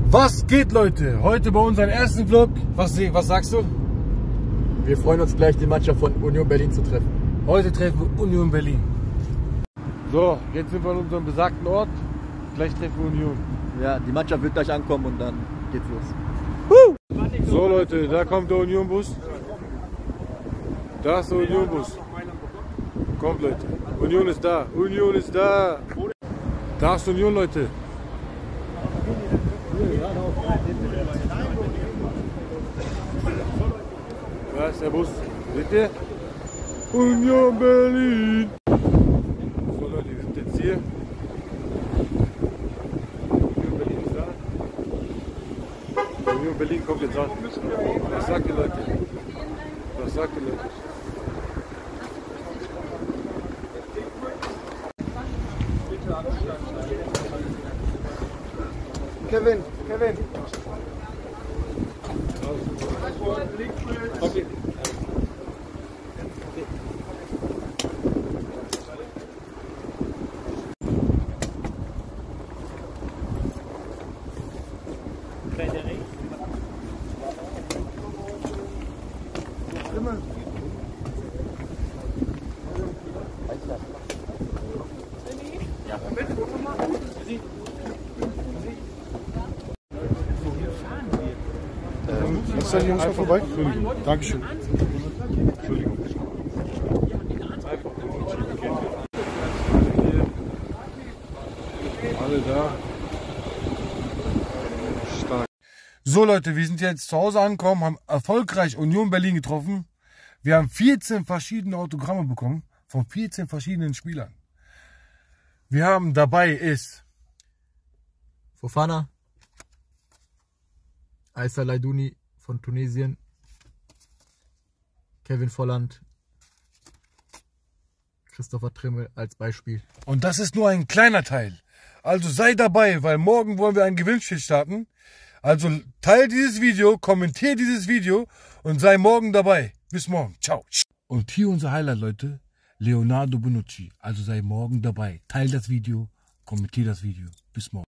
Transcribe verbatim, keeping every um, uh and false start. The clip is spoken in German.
Was geht, Leute? Heute bei unserem ersten Vlog. Was, was sagst du? Wir freuen uns gleich, die Mannschaft von Union Berlin zu treffen. Heute treffen wir Union Berlin. So, jetzt sind wir an unserem besagten Ort. Gleich treffen wir Union. Ja, die Mannschaft wird gleich ankommen und dann geht's los. Woo! So Leute, da kommt der Union-Bus. Da ist der Union-Bus. Kommt Leute, Union ist da, Union ist da. Da ist Union, Leute. Da ist der Bus. Seht ihr? Union Berlin. So Leute, wir sind jetzt hier. Union Berlin ist da. Union Berlin kommt jetzt an. Was sagt ihr, Leute? Was sagt ihr, Leute? Kevin, Kevin. Okay. Ist da die Jungs mal vorbei? Entschuldigung. Dankeschön. Entschuldigung. Alle da. Stark. So Leute, wir sind jetzt zu Hause angekommen, haben erfolgreich Union Berlin getroffen. Wir haben vierzehn verschiedene Autogramme bekommen von vierzehn verschiedenen Spielern. Wir haben dabei ist Fofana, Aissa Laidouni von Tunesien, Kevin Volland, Christopher Trimmel als Beispiel. Und das ist nur ein kleiner Teil. Also sei dabei, weil morgen wollen wir ein Gewinnspiel starten. Also teile dieses Video, kommentiere dieses Video und sei morgen dabei. Bis morgen. Ciao. Und hier unser Highlight, Leute. Leonardo Bonucci. Also sei morgen dabei. Teile das Video, kommentiere das Video. Bis morgen.